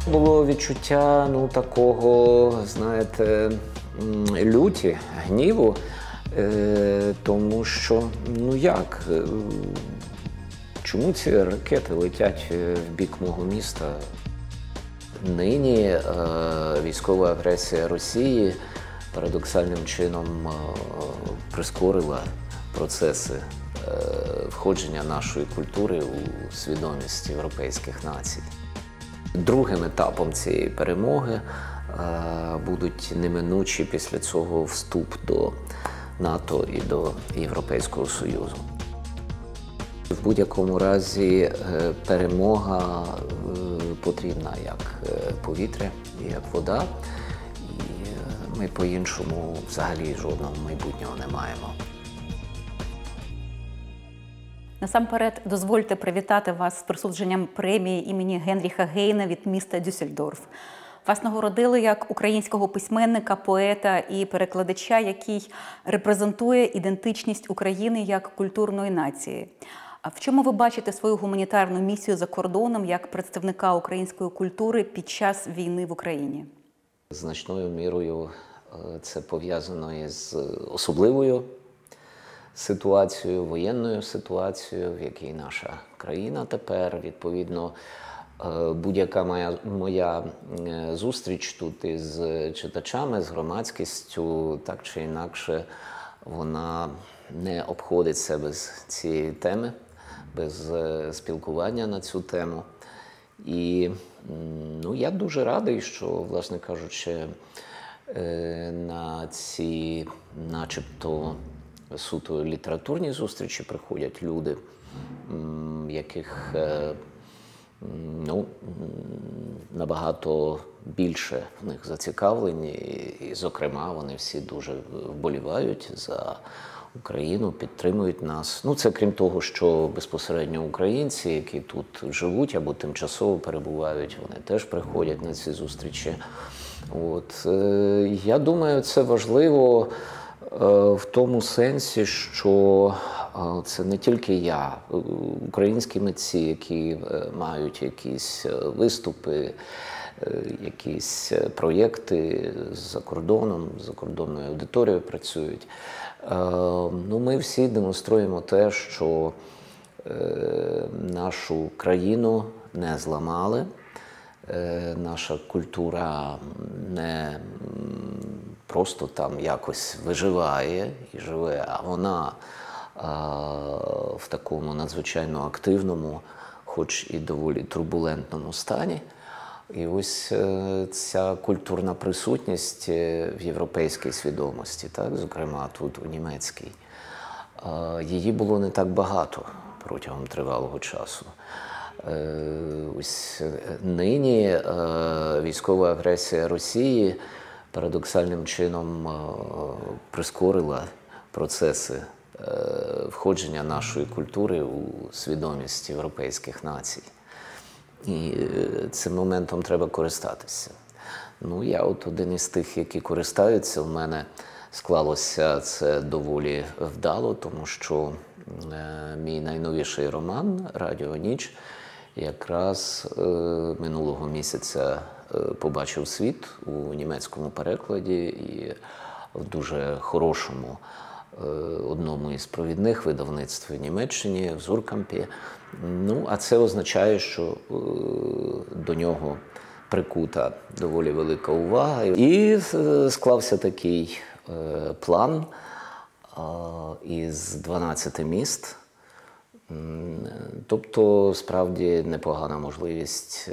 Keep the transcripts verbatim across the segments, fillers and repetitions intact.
Було відчуття, ну, такого, знаєте, люті, гніву, е, тому що, ну як, е, чому ці ракети летять в бік мого міста? Нині е, військова агресія Росії парадоксальним чином е, прискорила процеси е, входження нашої культури у свідомість європейських націй. Другим етапом цієї перемоги е, будуть неминучі після цього вступ до НАТО і до Європейського Союзу. В будь-якому разі е, перемога е, потрібна як е, повітря, як вода, і е, ми по-іншому взагалі жодного майбутнього не маємо. Насамперед, дозвольте привітати вас з присудженням премії імені Генріха Гейна від міста Дюссельдорф. Вас нагородили як українського письменника, поета і перекладача, який репрезентує ідентичність України як культурної нації. А в чому ви бачите свою гуманітарну місію за кордоном як представника української культури під час війни в Україні? Значною мірою це пов'язано із особливою ситуацією, воєнною ситуацією, в якій наша країна тепер. Відповідно, будь-яка моя, моя зустріч тут із читачами, з громадськістю, так чи інакше, вона не обходиться без цієї теми, без спілкування на цю тему. І ну, я дуже радий, що, власне кажучи, на ці начебто суто літературні зустрічі приходять люди, яких ну, набагато більше в них зацікавлені, і, зокрема, вони всі дуже вболівають за Україну, підтримують нас. Ну, це крім того, що безпосередньо українці, які тут живуть або тимчасово перебувають, вони теж приходять на ці зустрічі. От. Я думаю, це важливо в тому сенсі, що це не тільки я, українські митці, які мають якісь виступи, якісь проєкти за кордоном, за закордонною аудиторією працюють. Ну, ми всі демонструємо те, що нашу країну не зламали, наша культура не просто там якось виживає і живе, а вона в такому надзвичайно активному, хоч і доволі турбулентному стані. І ось ця культурна присутність в європейській свідомості, так, зокрема тут у німецькій, її було не так багато протягом тривалого часу. Ось нині військова агресія Росії парадоксальним чином прискорила процеси входження нашої культури у свідомість європейських націй. І цим моментом треба користатися. Ну, я от один із тих, які користаються. У мене склалося це доволі вдало, тому що е, мій найновіший роман «Радіо Ніч» якраз е, минулого місяця е, побачив світ у німецькому перекладі і в дуже хорошому одному із провідних видавництв в Німеччині, в Зуркампі. Ну, а це означає, що до нього прикута доволі велика увага. І склався такий план із дванадцяти міст. Тобто, справді, непогана можливість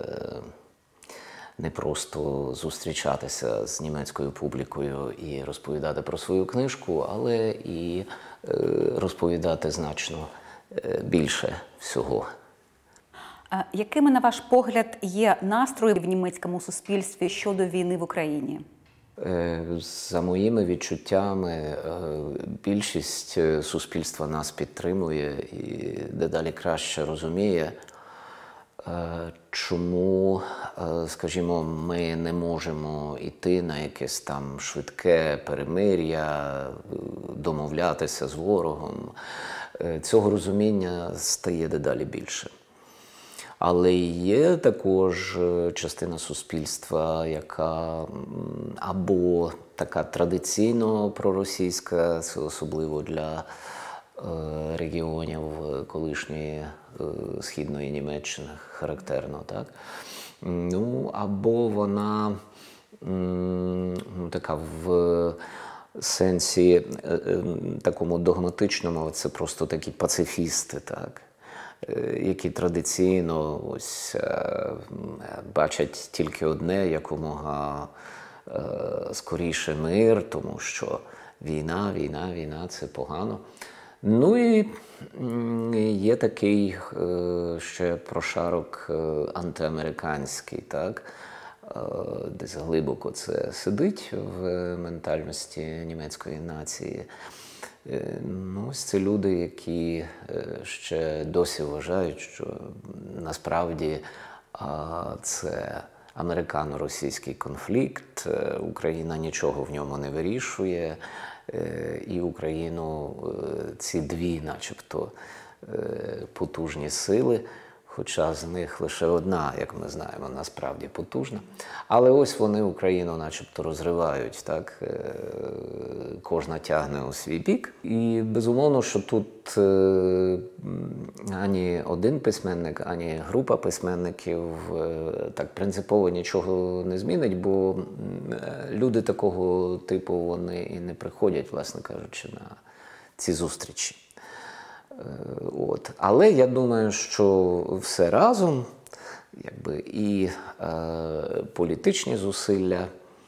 не просто зустрічатися з німецькою публікою і розповідати про свою книжку, але і розповідати значно більше всього. А якими, на ваш погляд, є настрої в німецькому суспільстві щодо війни в Україні? За моїми відчуттями, більшість суспільства нас підтримує і дедалі краще розуміє, чому, скажімо, ми не можемо йти на якесь там швидке перемир'я, домовлятися з ворогом. Цього розуміння стає дедалі більше. Але є також частина суспільства, яка або така традиційно проросійська, це особливо для регіонів колишньої Східної Німеччини характерно, так? Ну, або вона ну, така в сенсі такому догматичному, це просто такі пацифісти, так? Які традиційно ось бачать тільки одне, якомога скоріше мир, тому що війна, війна, війна – це погано. Ну і є такий ще прошарок антиамериканський, так? Десь глибоко це сидить в ментальності німецької нації. Ну, ось це люди, які ще досі вважають, що насправді це американо-російський конфлікт, Україна нічого в ньому не вирішує, і Україну ці дві, начебто, потужні сили, хоча з них лише одна, як ми знаємо, насправді потужна. Але ось вони Україну начебто розривають, так? Кожна тягне у свій бік. І безумовно, що тут ані один письменник, ані група письменників так принципово нічого не змінить, бо люди такого типу, вони і не приходять, власне кажучи, на ці зустрічі. От. Але я думаю, що все разом, якби і е, політичні зусилля,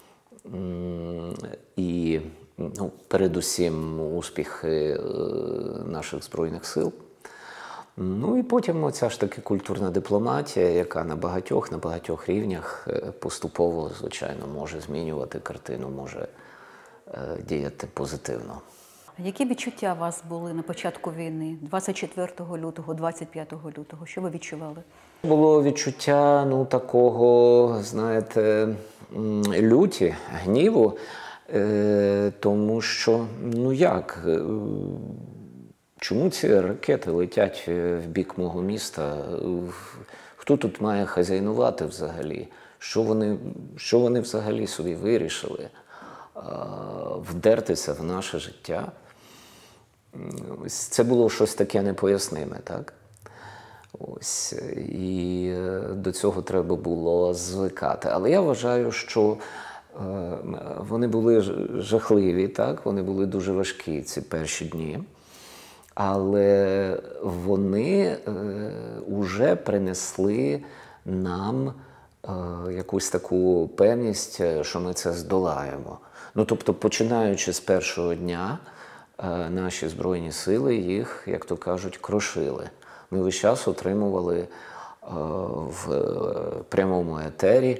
і ну, передусім успіхи е, наших Збройних сил, ну і потім оця ж таки культурна дипломатія, яка на багатьох, на багатьох рівнях поступово, звичайно, може змінювати картину, може е, діяти позитивно. Які відчуття у вас були на початку війни, двадцять четвертого лютого, двадцять п'ятого лютого? Що ви відчували? Було відчуття, ну, такого, знаєте, люті, гніву, е, тому що, ну як, е, чому ці ракети летять в бік мого міста? Хто тут має хазяйнувати взагалі? Що вони, що вони взагалі собі вирішили? Е, вдертися в наше життя? Ось це було щось таке непоясниме, так? Ось, і до цього треба було звикати. Але я вважаю, що е, вони були жахливі, так? Вони були дуже важкі ці перші дні. Але вони е, уже принесли нам е, якусь таку певність, що ми це здолаємо. Ну, тобто, починаючи з першого дня, наші Збройні сили їх, як то кажуть, крошили. Ми весь час отримували в прямому етері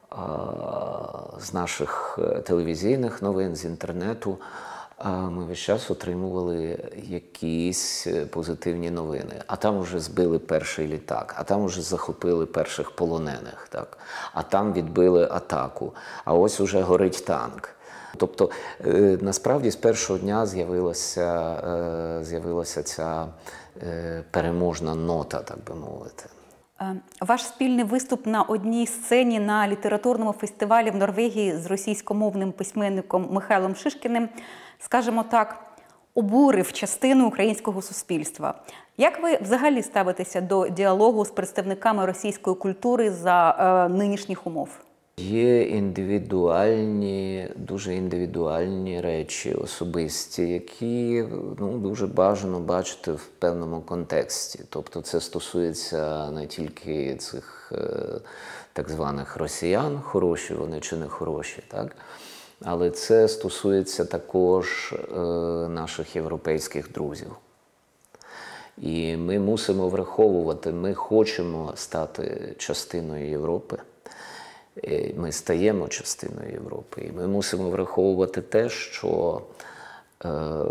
з наших телевізійних новин, з інтернету, ми весь час отримували якісь позитивні новини. А там вже збили перший літак, а там вже захопили перших полонених, так? А там відбили атаку, а ось уже горить танк. Тобто, насправді, з першого дня з'явилася, з'явилася ця переможна нота, так би мовити. Ваш спільний виступ на одній сцені на літературному фестивалі в Норвегії з російськомовним письменником Михайлом Шишкіним, скажімо так, обурив частину українського суспільства. Як ви взагалі ставитеся до діалогу з представниками російської культури за е, нинішніх умов? Є індивідуальні, дуже індивідуальні речі особисті, які ну, дуже бажано бачити в певному контексті. Тобто це стосується не тільки цих е, так званих росіян, хороші вони чи не хороші, так? Але це стосується також е, наших європейських друзів. І ми мусимо враховувати, ми хочемо стати частиною Європи. Ми стаємо частиною Європи. І ми мусимо враховувати те, що е,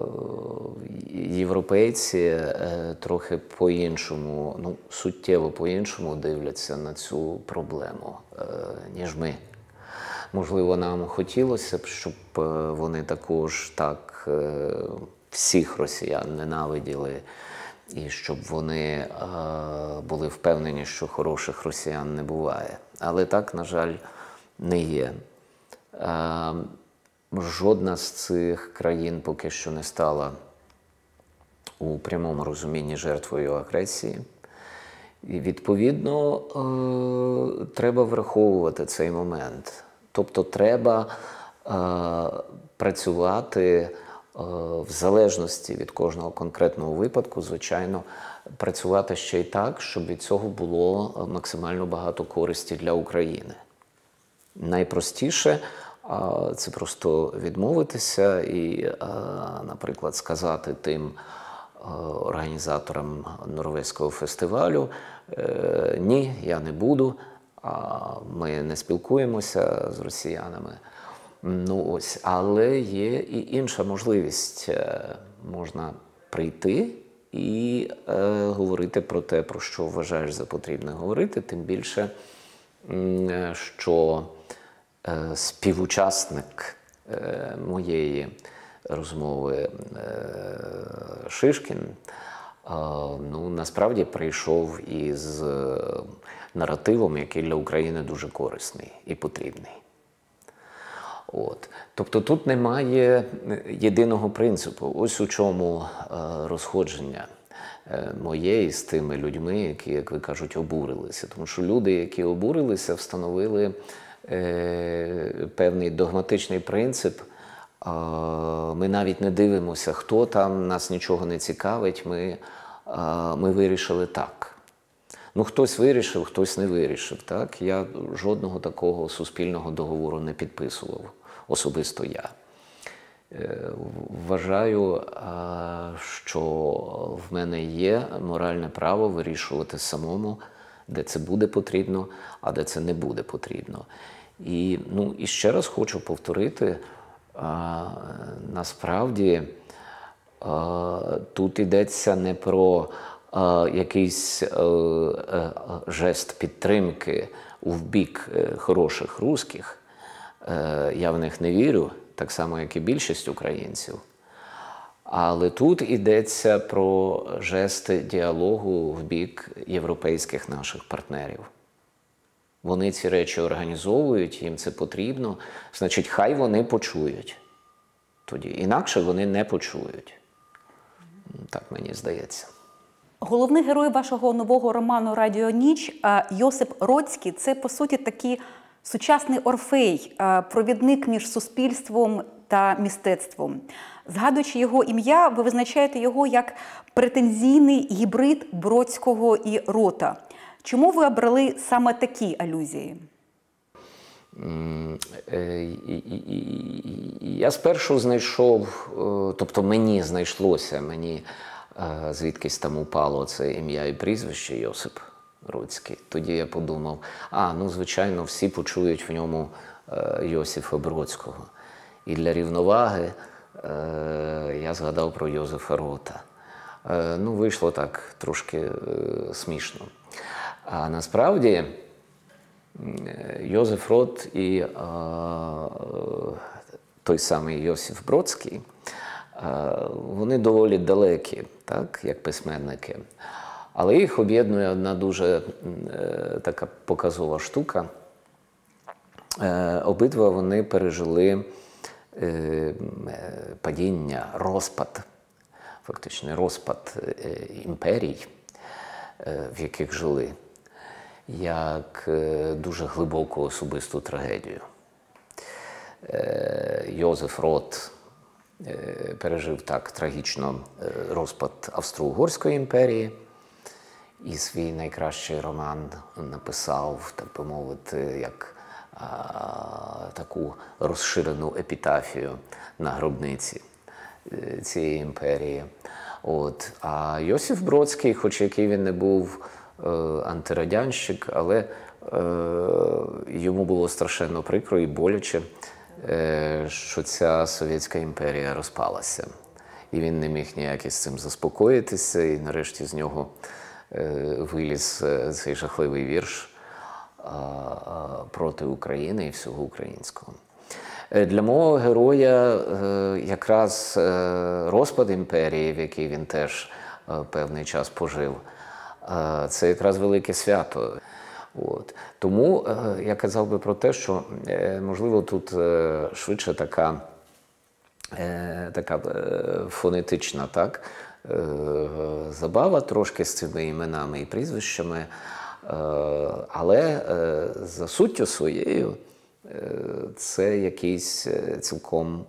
європейці е, трохи по-іншому, ну, суттєво по-іншому дивляться на цю проблему, е, ніж ми. Можливо, нам хотілося б, щоб вони також так е, всіх росіян ненавиділи і щоб вони е, були впевнені, що хороших росіян не буває. Але так, на жаль, не є. Е, жодна з цих країн поки що не стала у прямому розумінні жертвою агресії. І, відповідно, е, треба враховувати цей момент. Тобто треба е, працювати е, в залежності від кожного конкретного випадку, звичайно, працювати ще й так, щоб від цього було максимально багато користі для України. Найпростіше е, це просто відмовитися і, е, наприклад, сказати тим організаторам Норвезького фестивалю: ні, я не буду, ми не спілкуємося з росіянами. Ну ось, але є і інша можливість. Можна прийти і е, говорити про те, про що вважаєш за потрібне говорити, тим більше, що е, співучасник е, моєї розмови Шишкін, ну, насправді прийшов із наративом, який для України дуже корисний і потрібний. От. Тобто тут немає єдиного принципу. Ось у чому розходження моє з тими людьми, які, як ви кажуть, обурилися. Тому що люди, які обурилися, встановили е, певний догматичний принцип. Ми навіть не дивимося, хто там, нас нічого не цікавить, ми, ми вирішили так. Ну, хтось вирішив, хтось не вирішив, так? Я жодного такого суспільного договору не підписував, особисто я. Вважаю, що в мене є моральне право вирішувати самому, де це буде потрібно, а де це не буде потрібно. І, ну, і ще раз хочу повторити, А, насправді а, тут йдеться не про а, якийсь а, а, жест підтримки в бік хороших русських. А, я в них не вірю, так само, як і більшість українців. Але тут йдеться про жести діалогу в бік європейських наших партнерів. Вони ці речі організовують, їм це потрібно, значить, хай вони почують тоді. Інакше вони не почують. Так мені здається. Головний герой вашого нового роману «Радіо Ніч» Йосип Бродський – це, по суті, такий сучасний Орфей, провідник між суспільством та мистецтвом. Згадуючи його ім'я, ви визначаєте його як претензійний гібрид Бродського і Рота. Чому ви обрали саме такі алюзії? Я спершу знайшов, тобто мені знайшлося, мені звідкись там упало це ім'я і прізвище Йосип Бродський. Тоді я подумав, а, ну, звичайно, всі почують в ньому Йосифа Бродського. І для рівноваги я згадав про Йозефа Рота. Ну, вийшло так трошки смішно. А насправді Йозеф Рот і а, той самий Йосиф Бродський, а, вони доволі далекі, так, як письменники. Але їх об'єднує одна дуже е, така показова штука. Е, обидва вони пережили е, падіння, розпад, фактично розпад е, імперій, е, в яких жили, як е, дуже глибоку особисту трагедію. Е, Йозеф Рот е, пережив так трагічно е, розпад Австро-Угорської імперії, і свій найкращий роман написав, так би мовити, як а, таку розширену епітафію на гробниці цієї імперії. От. А Йосиф Бродський, хоч який він не був е, антирадянщик, але е, йому було страшенно прикро і боляче, е, що ця Совєтська імперія розпалася. І він не міг ніяк із цим заспокоїтися, і нарешті з нього виліз цей жахливий вірш проти України і всього українського. Для мого героя якраз розпад імперії, в який він теж певний час пожив. Це якраз велике свято. От. Тому я казав би про те, що, можливо, тут швидше така, така фонетична, так, забава трошки з цими іменами і прізвищами, але за суттю своєю це якийсь цілком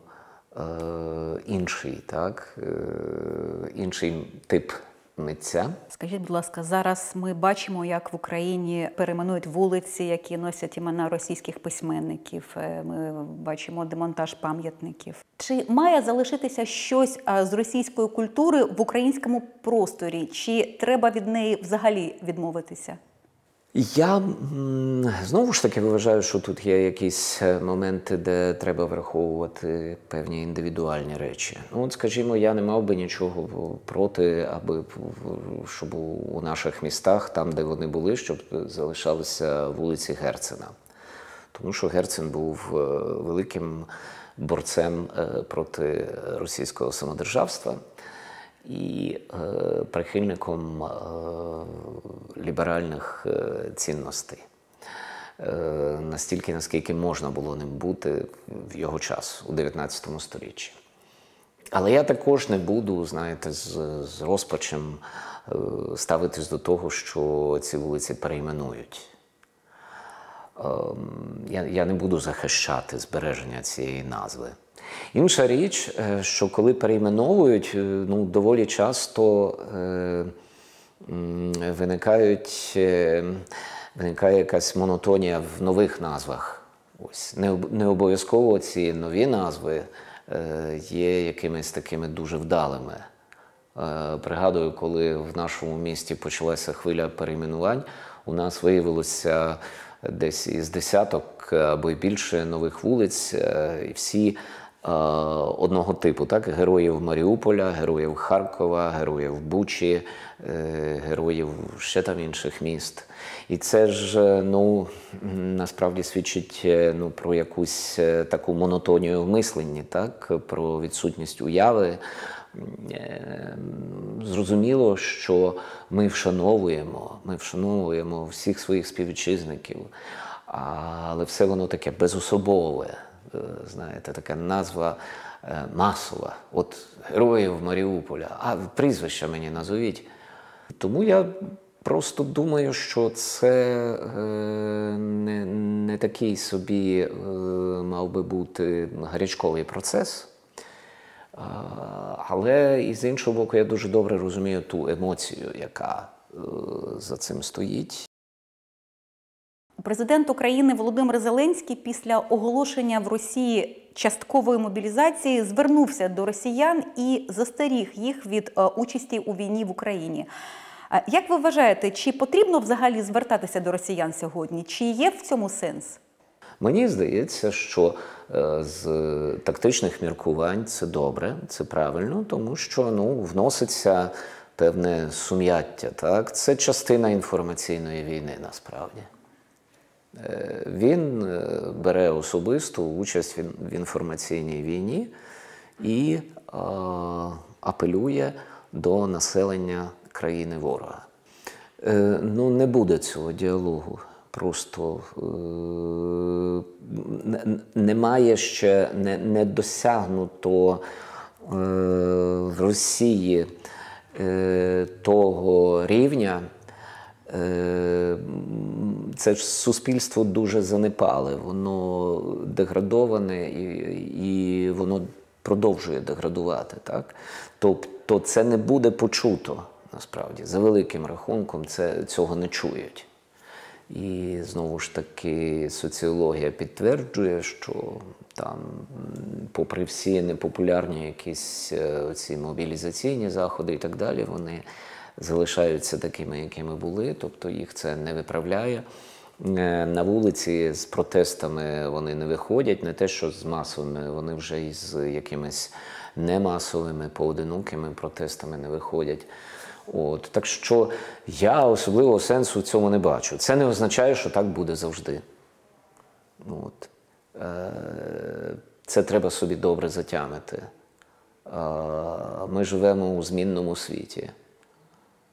інший, так, інший тип митця. Скажіть, будь ласка, зараз ми бачимо, як в Україні перейменують вулиці, які носять імена російських письменників. Ми бачимо демонтаж пам'ятників. Чи має залишитися щось з російської культури в українському просторі? Чи треба від неї взагалі відмовитися? Я, знову ж таки, вважаю, що тут є якісь моменти, де треба враховувати певні індивідуальні речі. Ну, от, скажімо, я не мав би нічого проти, аби щоб у наших містах, там, де вони були, щоб залишалися вулиці Герцена. Тому що Герцен був великим борцем проти російського самодержавства і е, прихильником е, ліберальних е, цінностей. Е, настільки, наскільки можна було ним бути в його час, у дев'ятнадцятому сторіччі. Але я також не буду, знаєте, з, з розпачем е, ставитись до того, що ці вулиці перейменують. Е, я, я не буду захищати збереження цієї назви. Інша річ, що коли перейменовують, ну, доволі часто е, виникають, е, виникає якась монотонія в нових назвах. Ось. Не, не обов'язково ці нові назви е, є якимись такими дуже вдалими. Е, пригадую, коли в нашому місті почалася хвиля перейменувань, у нас виявилося десь із десяток або й більше нових вулиць, е, і всі одного типу, так? Героїв Маріуполя, героїв Харкова, героїв Бучі, героїв ще там інших міст. І це ж, ну, насправді свідчить, ну, про якусь таку монотонію в мисленні, так? Про відсутність уяви. Зрозуміло, що ми вшановуємо, ми вшановуємо всіх своїх співвітчизників, але все воно таке безособове. Знаєте, така назва масова. От героїв Маріуполя, а прізвища мені назвіть. Тому я просто думаю, що це не, не такий собі мав би бути гарячковий процес. Але, і з іншого боку, я дуже добре розумію ту емоцію, яка за цим стоїть. Президент України Володимир Зеленський після оголошення в Росії часткової мобілізації звернувся до росіян і застеріг їх від участі у війні в Україні. Як ви вважаєте, чи потрібно взагалі звертатися до росіян сьогодні? Чи є в цьому сенс? Мені здається, що з тактичних міркувань це добре, це правильно, тому що, ну, вноситься певне сум'яття, так? Це частина інформаційної війни, насправді. Він бере особисту участь в інформаційній війні і а, апелює до населення країни ворога. Е, ну, не буде цього діалогу. Просто е, немає ще, не, не досягнуто е, в Росії е, того рівня. Це ж суспільство дуже занепале, воно деградоване і, і воно продовжує деградувати. Так? Тобто це не буде почуто, насправді. За великим рахунком це, цього не чують. І знову ж таки соціологія підтверджує, що там, попри всі непопулярні якісь ці мобілізаційні заходи і так далі, вони залишаються такими, якими були, тобто їх це не виправляє. На вулиці з протестами вони не виходять, не те, що з масовими, вони вже із якимись немасовими, поодинокими протестами не виходять. От. Так що я особливого сенсу в цьому не бачу. Це не означає, що так буде завжди. От. Це треба собі добре затямити. Ми живемо у змінному світі.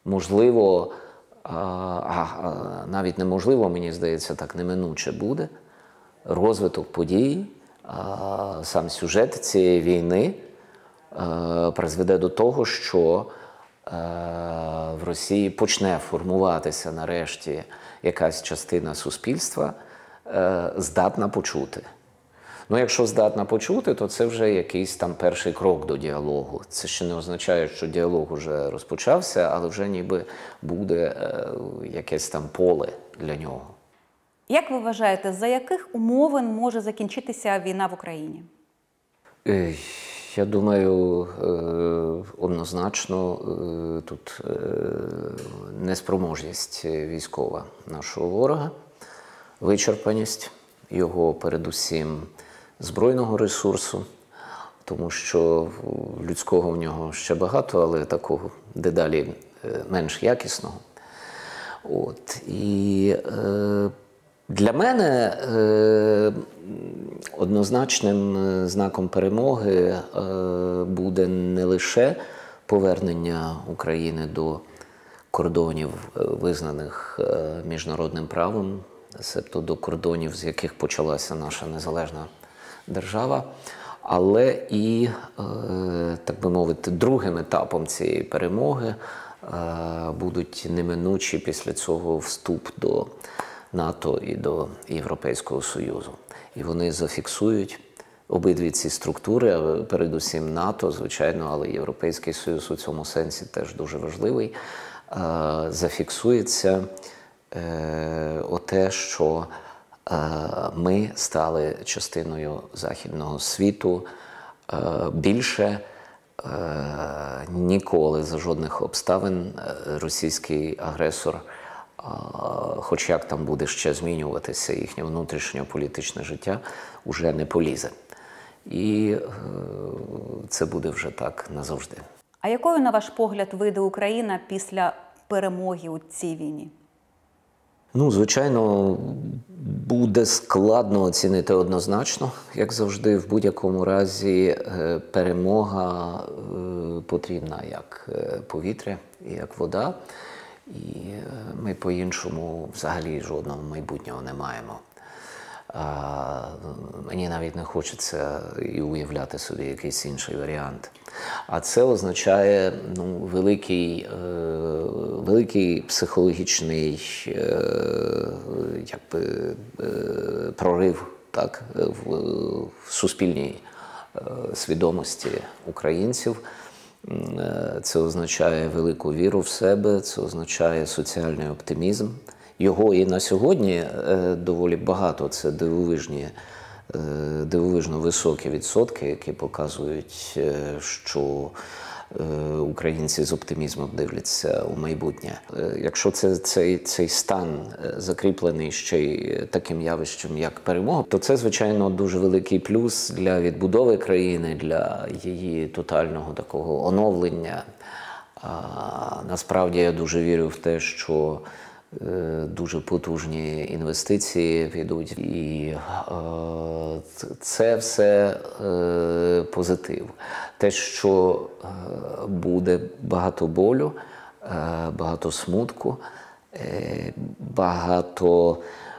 можливо, а, а навіть неможливо, мені здається, так неминуче буде, розвиток подій, а, сам сюжет цієї війни а, призведе до того, що а, в Росії почне формуватися нарешті якась частина суспільства, а, здатна почути. Ну, якщо здатна почути, то це вже якийсь там перший крок до діалогу. Це ще не означає, що діалог вже розпочався, але вже ніби буде е, якесь там поле для нього. Як ви вважаєте, за яких умовин може закінчитися війна в Україні? Е, я думаю, е, однозначно е, тут е, неспроможність військова нашого ворога, вичерпаність його передусім збройного ресурсу, тому що людського в нього ще багато, але такого дедалі менш якісного. От. І е, для мене е, однозначним знаком перемоги е, буде не лише повернення України до кордонів, визнаних е, міжнародним правом, себто до кордонів, з яких почалася наша незалежна держава, але і, так би мовити, другим етапом цієї перемоги будуть неминучі після цього вступ до НАТО і до Європейського Союзу. І вони зафіксують обидві ці структури, передусім НАТО, звичайно, але Європейський Союз у цьому сенсі теж дуже важливий, зафіксується оте, що ми стали частиною західного світу. Більше ніколи за жодних обставин російський агресор, хоч як там буде ще змінюватися їхнє внутрішнє політичне життя, уже не полізе. І це буде вже так назавжди. А якою, на ваш погляд, вийде Україна після перемоги у цій війні? Ну, звичайно, буде складно оцінити однозначно. Як завжди, в будь-якому разі перемога потрібна як повітря, як вода. І ми по-іншому взагалі жодного майбутнього не маємо. А, мені навіть не хочеться і уявляти собі якийсь інший варіант. А це означає ну, великий, е, великий психологічний е, якби, е, прорив так, в, в суспільній е, свідомості українців. Це означає велику віру в себе, це означає соціальний оптимізм. Його і на сьогодні доволі багато. Це дивовижні, дивовижно високі відсотки, які показують, що українці з оптимізмом дивляться у майбутнє. Якщо це, цей, цей стан закріплений ще й таким явищем, як перемога, то це, звичайно, дуже великий плюс для відбудови країни, для її тотального такого оновлення. А, насправді я дуже вірю в те, що дуже потужні інвестиції підуть, і е, це все е, позитив. Те, що е, буде багато болю, е, багато смутку, е, багато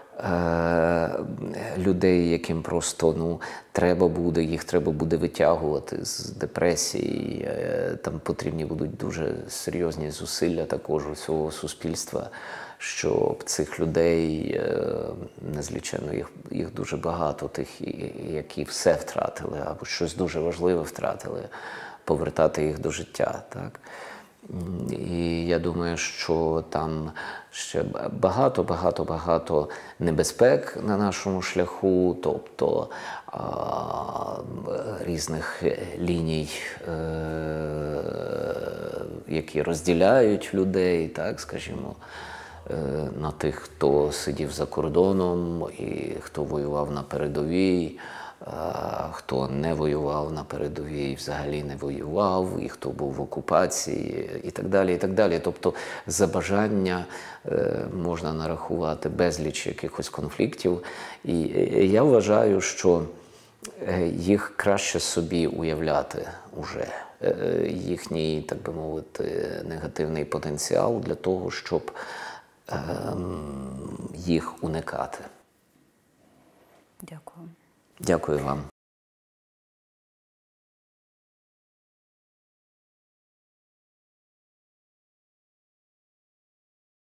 е, людей, яким просто ну, треба буде, їх треба буде витягувати з депресії, е, там потрібні будуть дуже серйозні зусилля також у цього суспільства, щоб цих людей, незліченно, їх, їх дуже багато, тих, які все втратили, або щось дуже важливе втратили, повертати їх до життя. Так? І я думаю, що там ще багато-багато-багато небезпек на нашому шляху, тобто а, різних ліній, е, які розділяють людей, так, скажімо, на тих, хто сидів за кордоном і хто воював на передовій, хто не воював на передовій, взагалі не воював, і хто був в окупації, і так далі, і так далі. Тобто за бажання можна нарахувати безліч якихось конфліктів. І я вважаю, що їх краще собі уявляти уже е, їхній, так би мовити, негативний потенціал для того, щоб е, їх уникати. Дякую. Дякую вам.